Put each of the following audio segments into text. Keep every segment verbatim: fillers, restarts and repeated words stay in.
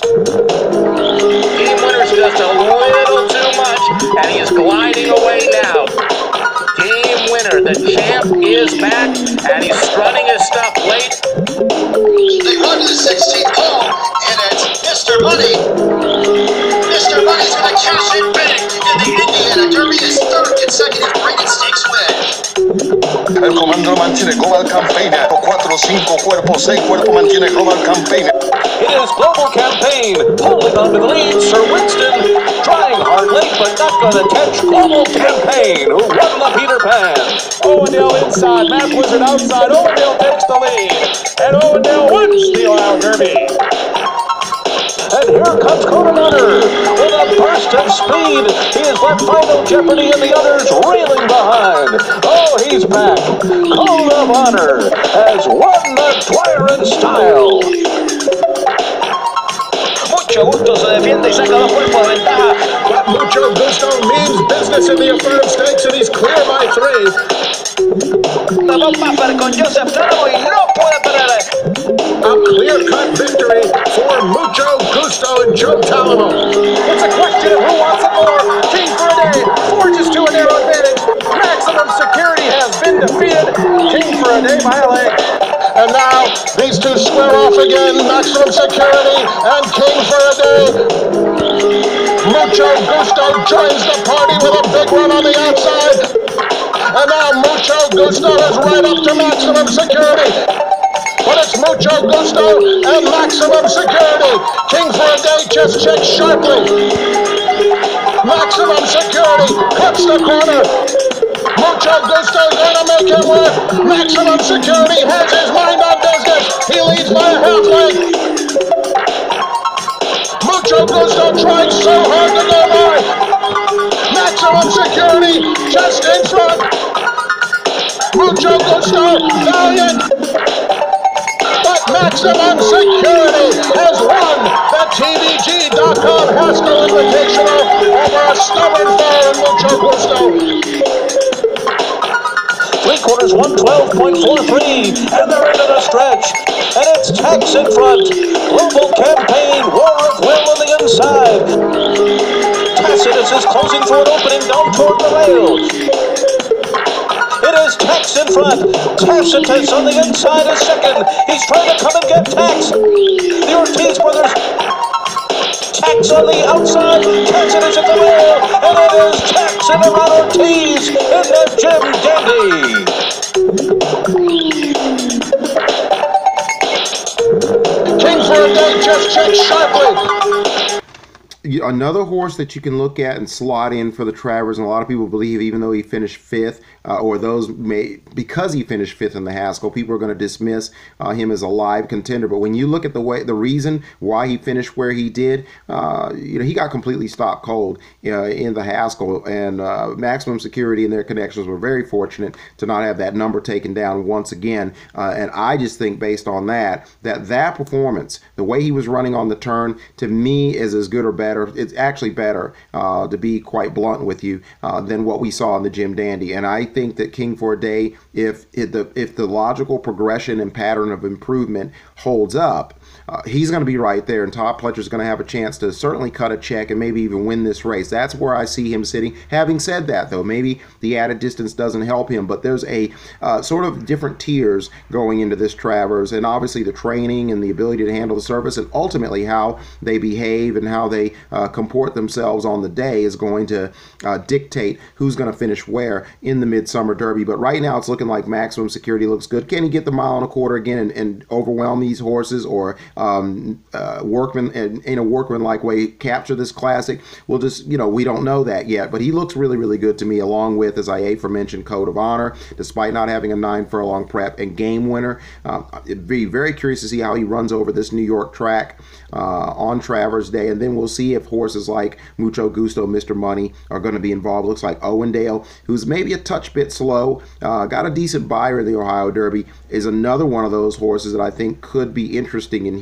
Game Winner's just a little too much, and he's gliding away now. Game Winner, the champ, is back, and he's strutting his stuff late. They run to the sixteenth hole, and it's Mister Money. Mister Money's going to cash in big in the Indiana Derby, his third consecutive Braden Stakes win. El comando mantiene Global Campaign por cuatro, cinco cuerpos, seis cuerpos mantiene Global Campaign. It is Global Campaign holding on to the lead. Sir Winston trying hard late, but not going to catch Global Campaign, who won the Peter Pan. Owendale inside, Map Wizard outside. Owendale takes the lead, and Owendale wins the Ohio Derby. And here comes Code of Honor with a burst of speed. He has left Final Jeopardy and the others reeling behind. Oh, he's back. Code of Honor has won the Dwyer in style. Mucho Gusto se defiende y saca dos cuerpos de ventaja. But Mucho Gusto means business in the affirmed stakes, and he's clear by three. Dos Buffer con Joseph Talamo y no puede perder. A clear-cut victory for Mucho Gusto and Joe Talamo. It's a question of who wants it more. King for a Day forges to a narrow advantage. Maximum Security has been defeated. King for a Day by a leg. And now these two square off again. Maximum Security and King for a Day. Mucho Gusto joins the party with a big run on the outside. And now Mucho Gusto is right up to Maximum Security. But it's Mucho Gusto and Maximum Security. King for a Day just checks sharply. Maximum Security cuts the corner. Mucho Gusto gonna make him work. Maximum Security has his mind on business. He leads by a half length. Mucho Gusto tried so hard to go by. Maximum Security just in front. Mucho Gusto, valiant. But Maximum Security has won the T V G dot com Haskell Invitational over a stubborn foe in Mucho Gusto. Three quarters, one twelve point four three, and they're into the stretch. And it's Tex in front. Global Campaign, War of Will on the inside. Tacitus is closing through an opening down toward the rail. It is Tex in front. Tacitus on the inside is second. He's trying to come and get Tex. The Ortiz brothers. Tex on the outside. Tacitus at the rail. And it is Tex and around Ortiz in the Jim Dandy. King for a Day just checked sharply. Another horse that you can look at and slot in for the Travers, and a lot of people believe even though he finished fifth, uh, or those may, because he finished fifth in the Haskell, people are going to dismiss uh, him as a live contender. But when you look at the way, the reason why he finished where he did, uh, you know, he got completely stopped cold uh, in the Haskell, and uh, Maximum Security and their connections were very fortunate to not have that number taken down once again. Uh, and I just think based on that, that that performance, the way he was running on the turn, to me is as good or better. It's actually better, uh, to be quite blunt with you, uh, than what we saw in the Jim Dandy. And I think that King for a Day, if, if the if the logical progression and pattern of improvement holds up, uh, he's going to be right there, and Todd Pletcher's going to have a chance to certainly cut a check and maybe even win this race. That's where I see him sitting. Having said that, though, maybe the added distance doesn't help him, but there's a uh, sort of different tiers going into this Travers, and obviously the training and the ability to handle the surface, and ultimately how they behave and how they uh, comport themselves on the day is going to uh, dictate who's going to finish where in the Midsummer Derby. But right now it's looking like Maximum Security looks good. Can he get the mile and a quarter again and, and overwhelm these horses, or um, uh, workman in, in a workman-like way capture this classic? We'll just, you know, we don't know that yet, but he looks really, really good to me, along with, as I aforementioned, Code of Honor, despite not having a nine furlong prep, and Game Winner. Um, it'd be very curious to see how he runs over this New York track uh, on Travers Day, and then we'll see if horses like Mucho Gusto, Mister Money are going to be involved. Looks like Owendale, who's maybe a touch bit slow, uh, got a decent buyer in the Ohio Derby, is another one of those horses that I think could be interesting in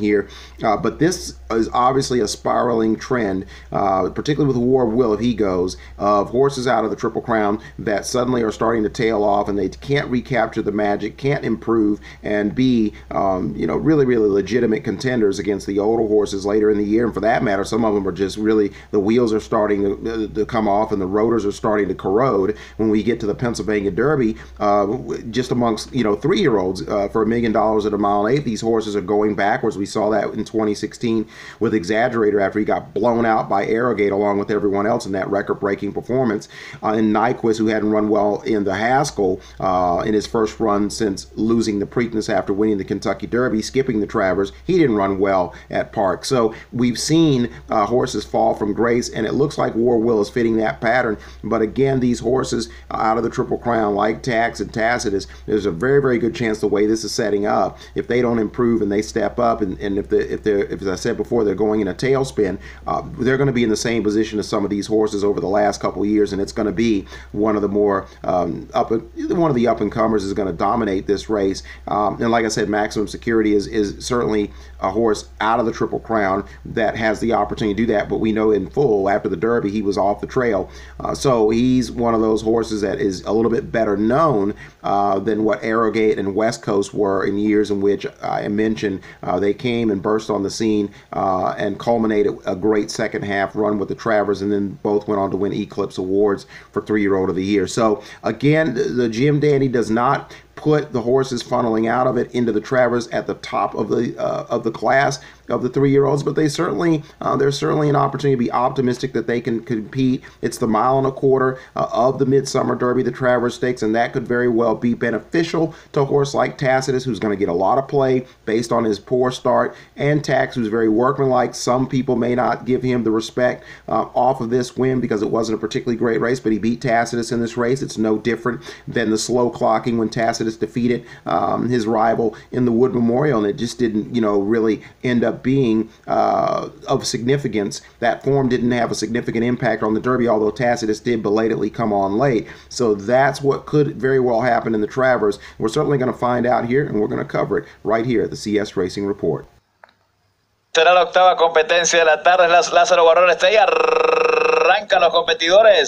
here. Uh, but this is obviously a spiraling trend, uh, particularly with War of Will, if he goes, of horses out of the Triple Crown that suddenly are starting to tail off and they can't recapture the magic, can't improve, and be, um, you know, really, really legitimate contenders against the older horses later in the year. And for that matter, some of them are just really, the wheels are starting to, to come off and the rotors are starting to corrode when we get to the Pennsylvania Derby. Uh, just amongst, you know, three-year-olds uh, for a million dollars at a mile and eight, these horses are going backwards. We saw that in twenty sixteen with Exaggerator after he got blown out by Arrogate along with everyone else in that record-breaking performance. Uh, and Nyquist, who hadn't run well in the Haskell uh, in his first run since losing the Preakness after winning the Kentucky Derby, skipping the Travers, he didn't run well at Park. So we've seen uh, horses fall from grace, and it looks like War Will is fitting that pattern. But again, these horses out of the Triple Crown, like Tax and Tacitus, there's a very, very good chance the way this is setting up, if they don't improve and they step up, and, and if, the, if they're, if, as I said before, they're going in a tailspin, uh, they're going to be in the same position as some of these horses over the last couple of years, and it's going to be one of the more um, up, one of the up and comers is going to dominate this race. Um, and like I said, Maximum Security is is certainly a horse out of the Triple Crown that has the opportunity to do that. But we know in full after the Derby he was off the trail, uh, so he's one of those horses that is a little bit better known uh, than what Arrogate and West Coast were in years in which I mentioned uh, they came and burst on the scene uh, and culminated a great second half run with the Travers, and then both went on to win Eclipse Awards for three-year-old of the year. So again, the Jim Dandy does not put the horses funneling out of it into the Travers at the top of the uh, of the class of the three-year-olds, but they certainly uh, there's certainly an opportunity to be optimistic that they can compete. It's the mile and a quarter uh, of the Midsummer Derby, the Travers Stakes, and that could very well be beneficial to a horse like Tacitus, who's going to get a lot of play based on his poor start, and Tax, who's very workmanlike. Some people may not give him the respect uh, off of this win because it wasn't a particularly great race, but he beat Tacitus in this race. It's no different than the slow clocking when Tacitus defeated um, his rival in the Wood Memorial, and it just didn't, you know, really end up being uh, of significance. That form didn't have a significant impact on the Derby, although Tacitus did belatedly come on late. So that's what could very well happen in the Travers. We're certainly going to find out here, and we're going to cover it right here at the C S Racing Report. Será la octava competencia de la tarde. Lázaro Barrón está ahí. Arrancan los competidores.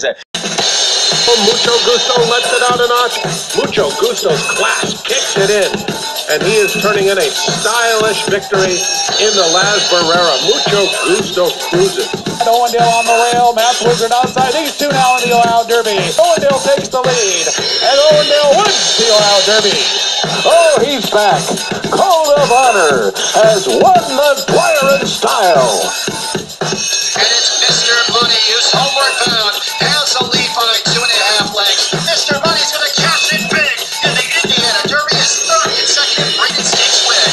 Mucho Gusto lets it out a notch. Mucho Gusto's class kicks it in, and he is turning in a stylish victory in the Las Barrera. Mucho Gusto cruises. Owendale on the rail, Math Wizard outside. These two now in the Ohio Derby. Owendale takes the lead, and Owendale wins the Ohio Derby. Oh, he's back. Code of Honor has won the Dwyer in style. And it's Mister Money, who's homeward bound, has a lead by two and a half lengths. Mister Money's going to cash in big in the Indiana Derby, his third consecutive rated stakes win.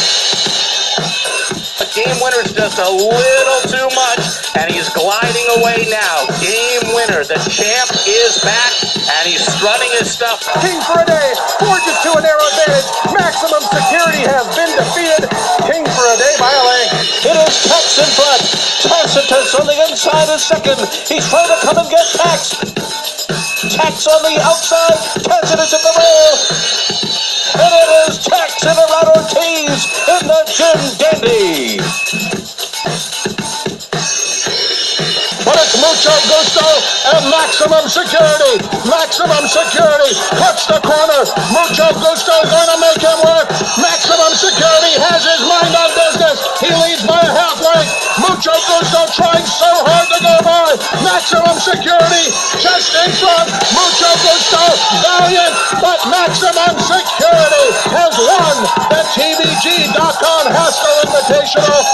The Game Winner's just a little too much, and he's gliding away now. Game Winner, the champ, is back, and he's strutting his stuff. King for a Day forges to a narrow advantage. Maximum Security has been defeated. King for a Day by a length. It is Tax in front. Tacitus on the inside is second. He's trying to come and get Tax. Tax on the outside. Tacitus at the rail. And it is Tax and Arad Ortiz in the Jim Dandy. But it's Mucho Gusto and Maximum Security. Maximum Security cuts the corner. Mucho Gusto is going to make him work. Maximum Security has his mind on business. He leads by a half length. Mucho Gusto trying so hard to go by. Maximum Security just in front. Mucho Gusto valiant, but Maximum Security has won the T V G dot com Haskell Invitational.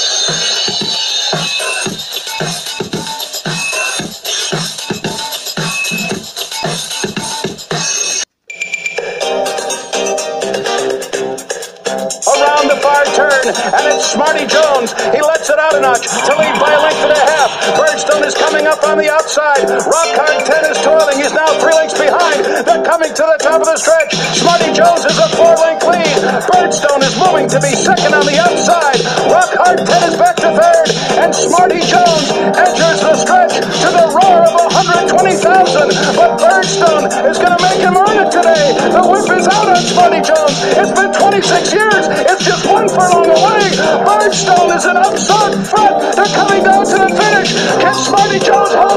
Around the far turn, and it's Smarty Jones. He lets it out a notch to lead by a length and a half. Birdstone is coming up on the outside. Rock Hard ten is toiling. He's now three lengths behind. They're coming to the top of the stretch. Smarty Jones is a four-length lead. Birdstone is moving to be second on the outside. Rock Hard ten is back to third, and Smarty Jones enters the stretch to the roar of one hundred twenty thousand. But Birdstone is going to make him earn it today. The whip is out on Smarty Jones. It's been twenty-six years. It's just one furlong away. Birdstone is an absurd threat. They're coming down to the finish. Can Smarty Jones hold